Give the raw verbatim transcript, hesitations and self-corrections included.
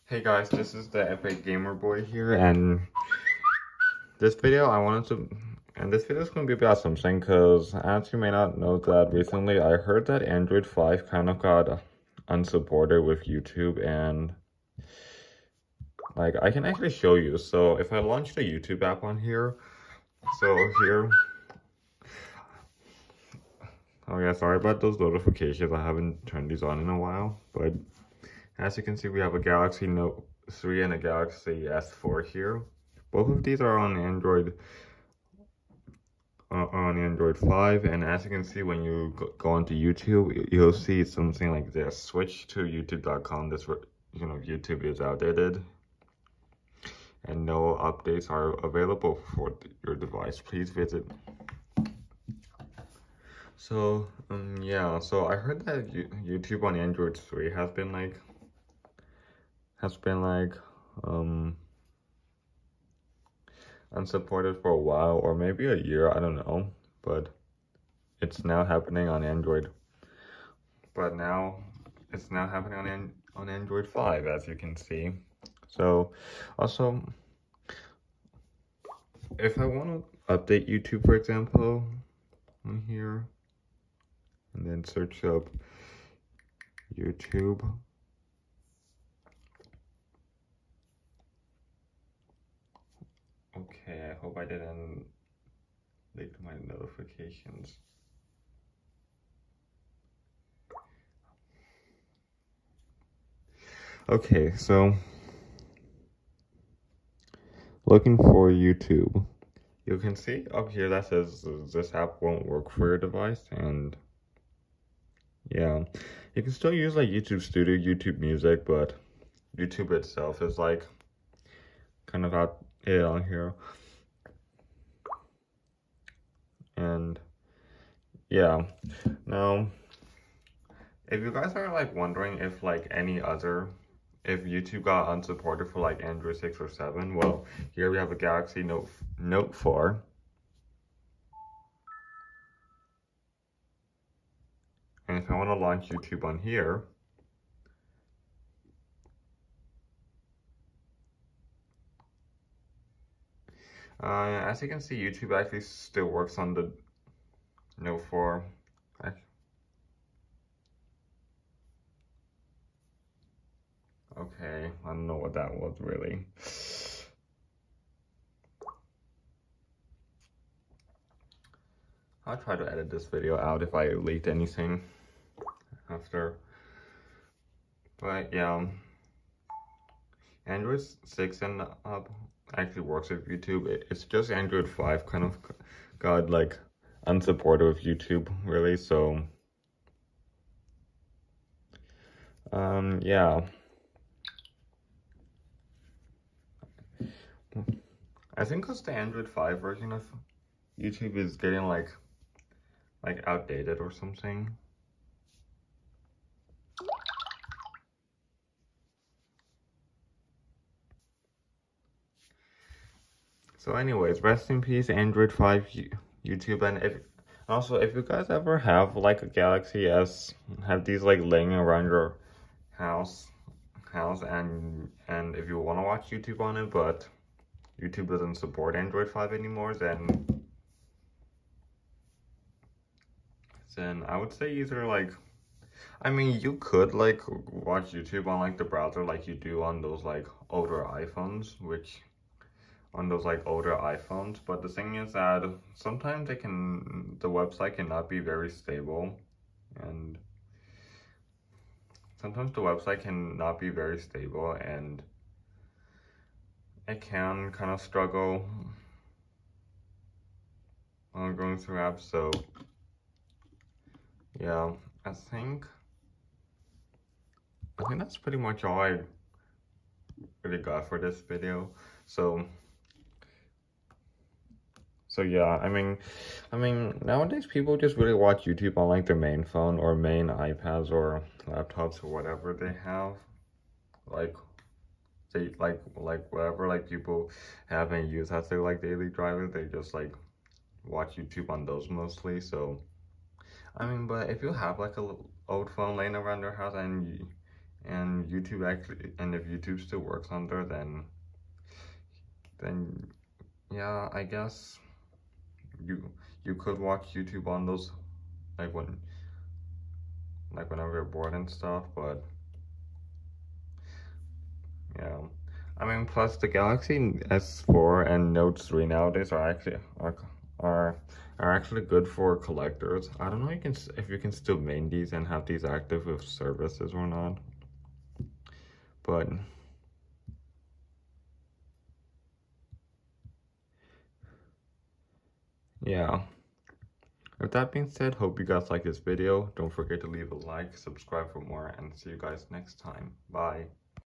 Hey guys, this is the Epic Gamer Boy here, and this video I wanted to, and this video is going to be about something, because as you may not know that recently I heard that Android five kind of got unsupported with YouTube, and like I can actually show you. So if I launch the YouTube app on here, so here, oh yeah, sorry about those notifications, I haven't turned these on in a while, but as you can see we have a Galaxy Note three and a Galaxy S four here. Both of these are on Android uh, on Android five, and as you can see when you go, go onto YouTube, you'll see something like this: switch to youtube dot com. This, you know, YouTube is outdated and no updates are available for your device. Please visit. So um yeah, so I heard that YouTube on Android three has been like has been like um unsupported for a while, or maybe a year, I don't know, but it's now happening on Android. But now it's now happening on an on Android five, as you can see. So also, if I want to update YouTube, for example, on here, and then search up YouTube, okay, I hope I didn't leak my notifications. Okay, so looking for YouTube, you can see up here that says this app won't work for your device, and yeah, you can still use like YouTube Studio, YouTube Music, but YouTube itself is like kind of outdated on here. And yeah, now if you guys are like wondering if like any other if YouTube got unsupported for like Android six or seven, well, here we have a Galaxy Note Note four. And if I want to launch YouTube on here, uh, as you can see, YouTube actually still works on the Note four. Okay, I don't know what that was really. I'll try to edit this video out if I leaked anything after. But yeah, Android six and up actually works with YouTube. It's just Android five kind of got like unsupported with YouTube, really. So um yeah, I think because the Android five version of YouTube is getting like like outdated or something. So anyways, rest in peace Android five YouTube. And if also if you guys ever have like a Galaxy S, have these like laying around your house house and and if you want to watch YouTube on it, but YouTube doesn't support Android five anymore, then then I would say either like, I mean, you could like watch YouTube on like the browser like you do on those like older iPhones, which on those like older iPhones, but the thing is that sometimes they can the website cannot be very stable, and sometimes the website cannot be very stable and it can kind of struggle on going through apps. So yeah, I think I think that's pretty much all I really got for this video. So So yeah, I mean, I mean, nowadays people just really watch YouTube on like their main phone or main iPads or laptops or whatever they have. Like, they like like whatever like people have and use as their like daily driver. They just like watch YouTube on those mostly. So I mean, but if you have like a little old phone laying around your house and you, And YouTube actually, and if YouTube still works on there, then, then yeah, I guess you you could watch YouTube on those, like when, like whenever you're bored and stuff. But yeah, I mean, plus the Galaxy S four and Note three nowadays are actually are are are actually good for collectors. I don't know you can if you can still main these and have these active with services or not, but yeah. With that being said, hope you guys like this video. Don't forget to leave a like, subscribe for more, and see you guys next time. Bye.